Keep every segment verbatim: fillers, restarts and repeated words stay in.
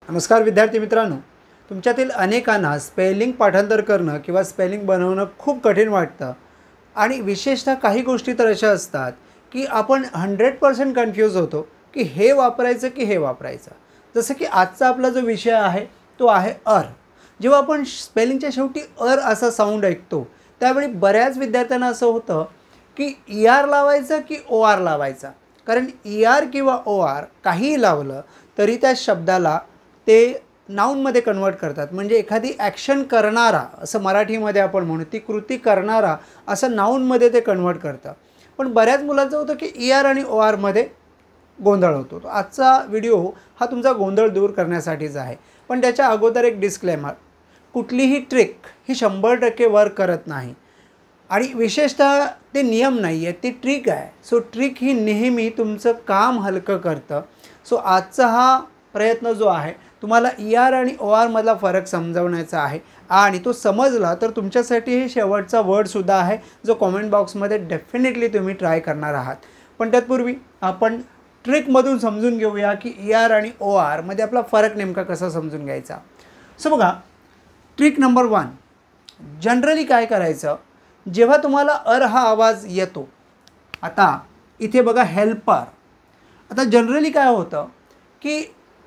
नमस्कार विद्यार्थी मित्रांनो, तुमच्यातील अनेकांना स्पेलिंग पाठांतर करणं किंवा स्पेलिंग बनवणं खूप कठीण वाटतं आणि विशेषतः काही गोष्टी तर अशा असतात की आपण हंड्रेड पर्सेंट कन्फ्यूज होतो की हे वापरायचं की हे वापरायचं. जसं की आजचा आपला जो विषय आहे तो आहे अर. जेव्हा आपण स्पेलिंगच्या शेवटी अर असा साऊंड ऐकतो त्यावेळी बऱ्याच विद्यार्थ्यांना असं होतं की ई आर लावायचं की ओ आर लावायचा, कारण ई आर किंवा ओ आर काहीही लावलं तरी त्या शब्दाला ते नाऊनमध्ये कन्वर्ट करतात. म्हणजे एखादी ॲक्शन करणारा असं मराठीमध्ये आपण म्हणू, ती कृती करणारा असं नाऊनमध्ये ते कन्वर्ट करतं. पण बऱ्याच मुलांचं होतं की ई आर आणि ओ आरमध्ये गोंधळ होतो. तो आजचा व्हिडिओ हा तुमचा गोंधळ दूर करण्यासाठीच आहे. पण त्याच्या अगोदर एक डिस्क्लेमर, कुठलीही ट्रिक ही शंभर टक्के वर्क करत नाही आणि विशेषतः ते नियम नाही आहे, ती ट्रिक आहे. सो ट्रिक ही नेहमी तुमचं काम हलकं करतं. सो आजचा हा प्रयत्न जो आहे तुम्हाला ई आर आणि ओ आरमधला फरक समजवण्याचा आहे आणि तो समजला तर तुमच्यासाठी हे शेवटचा वर्डसुद्धा आहे जो कॉमेंट बॉक्समध्ये डेफिनेटली तुम्ही ट्राय करणार आहात. पण त्यापूर्वी आपण ट्रिकमधून समजून घेऊया की ई आर आणि ओ आरमध्ये आपला फरक नेमका कसा समजून घ्यायचा. सो बघा, ट्रिक नंबर वन, जनरली काय करायचं, जेव्हा तुम्हाला अर हा आवाज येतो, आता इथे बघा हेल्पर. आता जनरली काय होतं की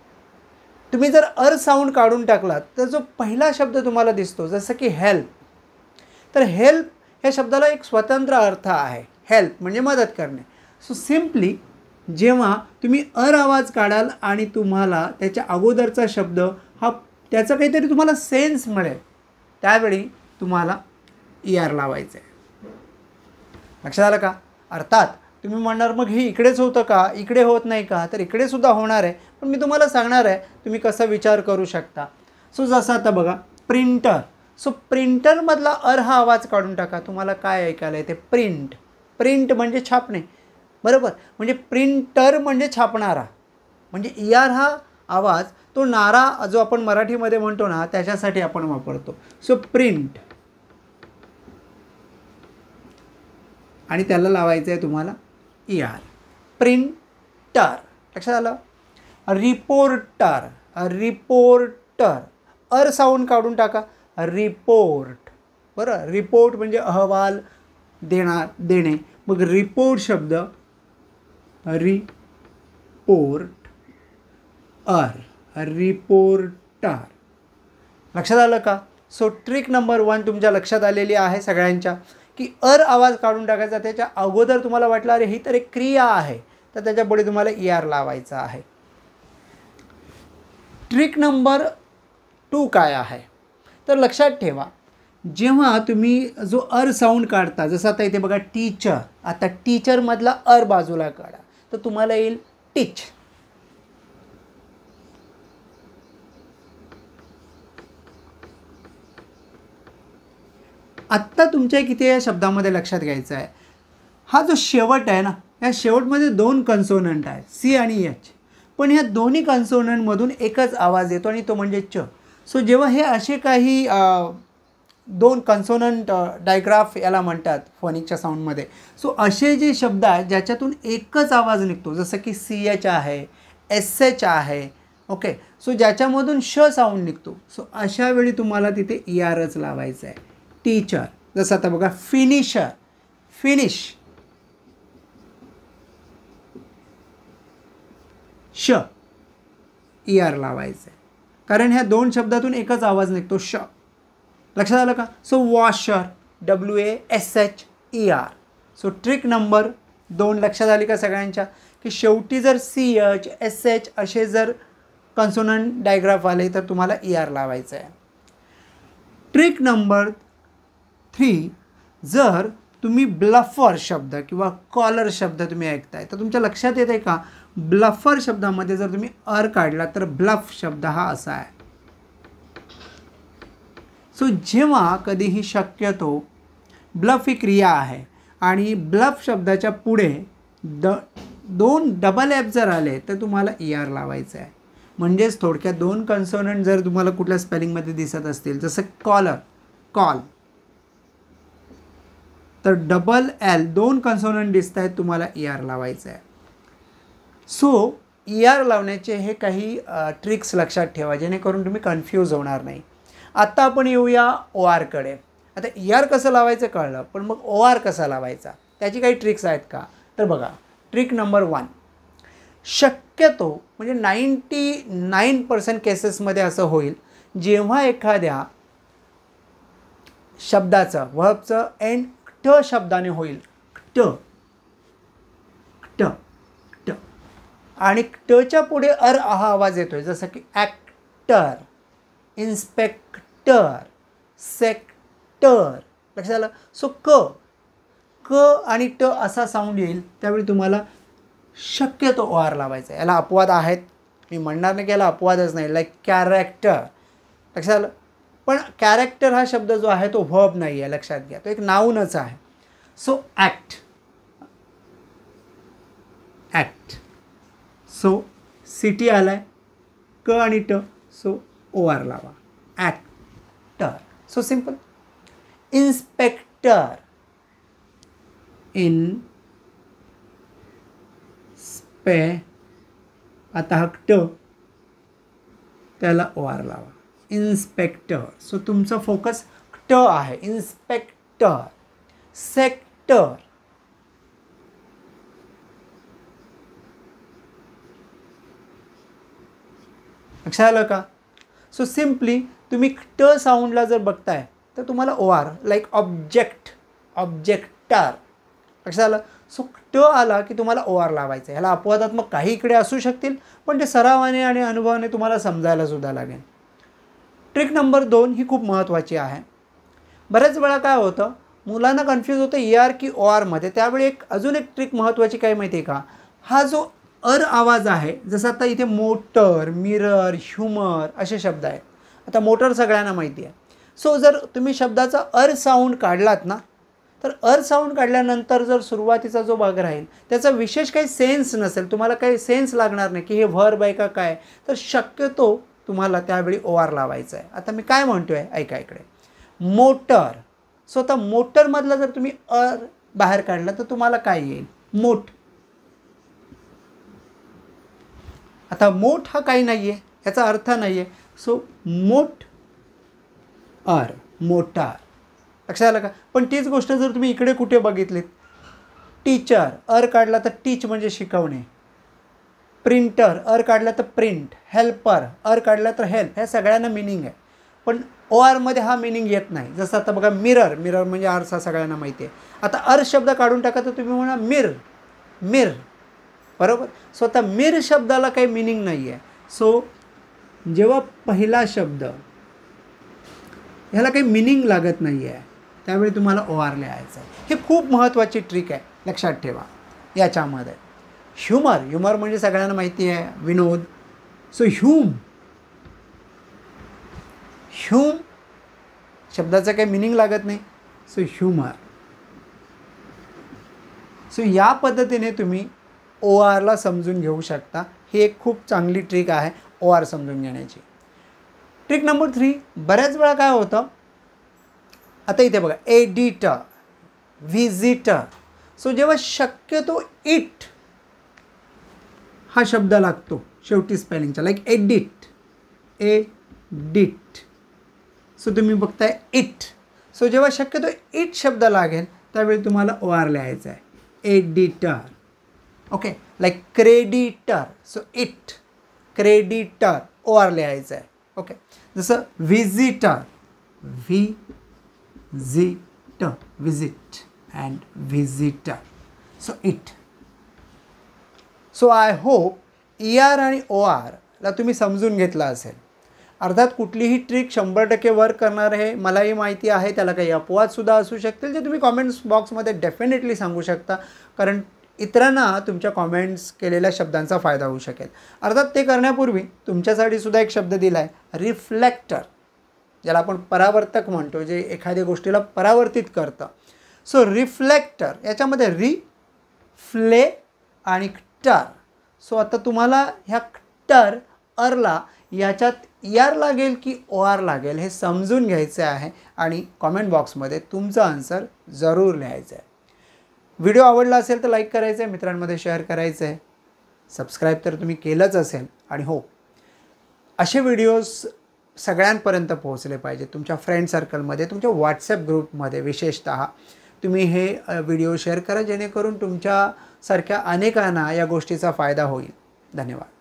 तुम्ही जर अर साऊंड काढून टाकलात तर जो पहिला शब्द तुम्हाला दिसतो जसं की हेल्प, तर हेल्प या शब्दाला एक स्वतंत्र अर्थ आहे. हेल्प म्हणजे मदत करणे. सो सिम्पली जेव्हा तुम्ही अर आवाज काढाल आणि तुम्हाला त्याच्या अगोदरचा शब्द हा त्याचा काहीतरी तुम्हाला सेन्स मिळेल त्यावेळी तुम्हाला ई आर लावायचं आहे. लक्षात आलं का? अर्थात तुम्ही म्हणणार मग हे इकडेच होतं का, इकडे होत नाही का? तर इकडे सुद्धा होणार आहे, पण मी तुम्हाला सांगणार आहे तुम्ही कसा विचार करू शकता. सो जसं आता बघा प्रिंटर. सो प्रिंटरमधला अर हा आवाज काढून टाका, तुम्हाला काय ऐकायला येते? प्रिंट. प्रिंट म्हणजे छापणे, बरोबर. म्हणजे प्रिंटर म्हणजे छापणारा. म्हणजे ई आर हा आवाज तो नारा जो आपण मराठीमध्ये म्हणतो ना त्याच्यासाठी आपण वापरतो. सो प्रिंट आणि त्याला लावायचं आहे तुम्हाला ई आर. प्रिंटर. लक्षात आलं? रिपोर्टर. रिपोर्टर. अर साऊंड काढून टाका, रिपोर्ट. बरं, रिपोर्ट म्हणजे अहवाल देणार देणे. मग रिपोर्ट शब्द रिपोर्ट अर. रिपोर्टर. लक्षात आलं का? सो ट्रिक नंबर वन तुमच्या लक्षात आलेली आहे सगळ्यांच्या की अर आवाज काढून टाकायचा. त्याच्या अगोदर तुम्हाला वाटलं अरे ही तर एक क्रिया आहे तर त्याच्यापुढे तुम्हाला ई आर लावायचा आहे. ट्रिक नंबर टू काय आहे तर लक्षात ठेवा, जेव्हा तुम्ही जो अर साऊंड काढता, जसं आता इथे बघा टीचर, आता टीचरमधला अर बाजूला काढा तर तुम्हाला येईल टीच. आत्ता तुमच्या किती या शब्दामध्ये लक्षात घ्यायचं आहे, हा जो शेवट आहे ना, या शेवटमध्ये दोन कन्सोनंट आहेत, सी आणि एच. पण ह्या दोन्ही कन्सोनंटमधून एकच आवाज येतो आणि तो म्हणजे च. सो जेव्हा हे असे काही दोन कन्सोनंट डायग्राफ याला म्हणतात फोनिकच्या साऊंडमध्ये. सो असे जे शब्द आहेत ज्याच्यातून एकच आवाज निघतो, जसं की सी एच आहे, एस एच आहे, ओके. सो ज्याच्यामधून श साऊंड निघतो, सो अशा वेळी तुम्हाला तिथे ई आरच लावायचं आहे. टीचर. जसं आता बघा फिनिशर. फिनिश. श. ई आर लावायचं आहे कारण ह्या दोन शब्दातून एकच आवाज निघतो, श. लक्षात आलं का? So washer. W A S H E R. So trick number दोन लक्षात आली का सगळ्यांच्या? की शेवटी जर सी एच एस एच असे जर कन्सोनंट डायग्राफ आले तर तुम्हाला ई आर लावायचं आहे. ट्रिक नंबर थ्री, जर तुम्ही ब्लफर शब्द किंवा कॉलर शब्द तुम्ही ऐकताय तर तुमच्या लक्षात येत आहे का, ब्लफर शब्दामध्ये जर तुम्ही अर काढला तर ब्लफ शब्द हा असा आहे. सो जेव्हा कधीही शक्यतो ब्लफ ही क्रिया आहे आणि ब्लफ शब्दाच्या पुढे द दोन डबल एफ जर आले तर तुम्हाला ई आर लावायचं आहे. म्हणजेच थोडक्यात दोन कन्सोनंट जर तुम्हाला कुठल्या स्पेलिंगमध्ये दिसत असतील, जसं कॉलर, कॉल, तर डबल एल दोन कन्सोनंट दिसत आहेत, तुम्हाला ई आर लावायचं आहे. सो ई आर लावण्याचे हे काही ट्रिक्स लक्षात ठेवा जेणेकरून तुम्ही कन्फ्यूज होणार नाही. आत्ता आपण येऊया ओ आरकडे. आता ई आर कसं लावायचं कळलं, पण मग ओ आर कसा लावायचा त्याची काही ट्रिक्स आहेत का? तर बघा, ट्रिक नंबर वन, शक्यतो म्हणजे नाईंटी नाईन पर्सेंट केसेसमध्ये असं होईल जेव्हा एखाद्या शब्दाचं वर्बचं एंड ट शब्दाने होईल, ट ट ट आणि टच्या पुढे अर हा आवाज येतोय, जसं की ॲक्टर, इन्स्पेक्टर, सेक्टर. लक्षात आलं? सो क क आणि ट असा साऊंड येईल, त्यावेळी तुम्हाला शक्यतो ओ आर लावायचा आहे. याला अपवाद आहेत, मी म्हणणार नाही की याला अपवादच नाही. लाईक कॅरेक्टर, लक्षात आलं? पण कॅरेक्टर हा शब्द जो आहे तो व्हर्ब नाही आहे, लक्षात घ्या, तो एक नाऊनच आहे. So act act so C T आला आहे, क आणि ट, सो ओ आर लावा, actor. So simple. Inspector, in स्पे, आता हा ट त्याला ओ आर लावा, इन्स्पेक्टर. सो तुमचा फोकस ट आहे, इन्स्पेक्टर. सेक्टर, लक्षात आलं का? सो सिम्पली तुम्ही ट साऊंडला जर बघताय तर तुम्हाला O R, like object, objector. लक्षात आलं? सो ट आला की तुम्हाला ओ आर लावायचं आहे. ह्याला अपवादात्मक काही इकडे असू शकतील, पण ते सरावाने आणि अनुभवाने तुम्हाला समजायला सुद्धा लागेल. ट्रिक नंबर दोन ही खूप महत्त्वाची आहे. बऱ्याच वेळा काय होतं, मुलांना कन्फ्यूज होतं ई आर की ओ आरमध्ये. त्यावेळी एक अजून एक ट्रिक महत्त्वाची काय माहिती आहे का? हा जो अर आवाज आहे, जसं आता इथे मोटर, मिरर, ह्युमर असे शब्द आहेत. आता मोटर सगळ्यांना माहिती आहे. सो जर तुम्ही शब्दाचा अर साऊंड काढलात ना, तर अर साऊंड काढल्यानंतर जर सुरुवातीचा जो भाग राहील त्याचा विशेष काही सेन्स नसेल, तुम्हाला काही सेन्स लागणार नाही की हे व्हर्ब आहे का काय, तर शक्यतो तुम्हाला त्यावेळी ओ आर लावायचं आहे. आता मी काय म्हणतो आहे ऐका इकडे, मोटर. सो आता मोटरमधला जर तुम्ही अर बाहेर काढला तर तुम्हाला काय येईल? मोठ. आता मोठ हा काही नाही आहे, याचा अर्थ नाही आहे. सो मोठ अर, मोटार. लक्षात आलं का? पण तीच गोष्ट जर तुम्ही इकडे कुठे बघितलीत, टीचर अर काढला तर टीच म्हणजे शिकवणे, प्रिंटर अर काढला तर प्रिंट, हेल्पर अर काढला तर हेल्प, ह्या सगळ्यांना मिनिंग आहे. पण ओ आरमध्ये हा मिनिंग येत नाही. जसं आता बघा मिरर, मिरर म्हणजे आरसा सगळ्यांना माहिती आहे. आता अर शब्द काढून टाका तर तुम्ही म्हणा मिर, मिर, बरोबर. सो आता मिर शब्दाला काही मिनिंग नाही आहे. सो जेव्हा पहिला शब्द ह्याला काही मिनिंग लागत नाही आहे त्यावेळी तुम्हाला ओ आर लिहायचं आहे. हे खूप महत्त्वाची ट्रिक आहे, लक्षात ठेवा याच्यामध्ये. ह्युमर, ह्युमर म्हणजे सगळ्यांना माहिती आहे, विनोद. सो ह्यूम, ह्यूम शब्दाचं काही मिनिंग लागत नाही. So humour. सो या पद्धतीने तुम्ही ओ आरला समजून घेऊ शकता. ही एक खूप चांगली ट्रिक आहे ओ आर समजून घेण्याची. ट्रिक नंबर थ्री, बऱ्याच वेळा काय होतं, आता इथे बघा एडिटर, व्हिजिटर. सो जेव्हा शक्यतो इट हा शब्द लागतो शेवटी स्पेलिंगचा, लाईक एडिट, एडिट. सो तुम्ही बघताय इट. सो जेव्हा शक्यतो इट शब्द लागेल त्यावेळी तुम्हाला ओ आर लिहायचा आहे, editor. Okay, like creditor. So it, creditor, O R लिहायचं आहे. ओके, जसं व्हिजिटर, व्ही झिटर, visit and visitor. So it. So I hope E R आणि ओ आरला तुम्ही समजून घेतला असेल. अर्थात कुठलीही ट्रिक शंभर टक्के वर्क करणार आहे मलाही माहिती आहे, त्याला काही अपवादसुद्धा असू शकतील जे तुम्ही कॉमेंट्स बॉक्समध्ये डेफिनेटली सांगू शकता, कारण इतरांना तुमच्या कॉमेंट्स केलेल्या शब्दांचा फायदा होऊ शकेल. अर्थात ते करण्यापूर्वी तुमच्यासाठी सुद्धा एक शब्द दिला आहे, रिफ्लेक्टर, ज्याला आपण परावर्तक म्हणतो, जे एखाद्या गोष्टीला परावर्तित करतं. सो रिफ्लेक्टर याच्यामध्ये री, फ्ले आणि क्टर. सो आता तुम्हाला ह्या क्टर अरला याच्यात यार लागेल की ओ आर लागेल हे समजून घ्यायचं आहे आणि कॉमेंट बॉक्समध्ये तुमचं आन्सर जरूर लिहायचं आहे. व्हिडिओ आवडला असेल तर लाईक करायचं आहे, मित्रांमध्ये शेअर करायचं आहे. सबस्क्राईब तर तुम्ही केलंच असेल. आणि हो, असे व्हिडिओज सगळ्यांपर्यंत पोहोचले पाहिजे. तुमच्या फ्रेंड सर्कलमध्ये, तुमच्या व्हॉट्सॲप ग्रुपमध्ये विशेषतः तुम्ही हे व्हिडिओ शेअर करा, जेणेकरून तुमच्यासारख्या अनेकांना या गोष्टीचा फायदा होईल. धन्यवाद.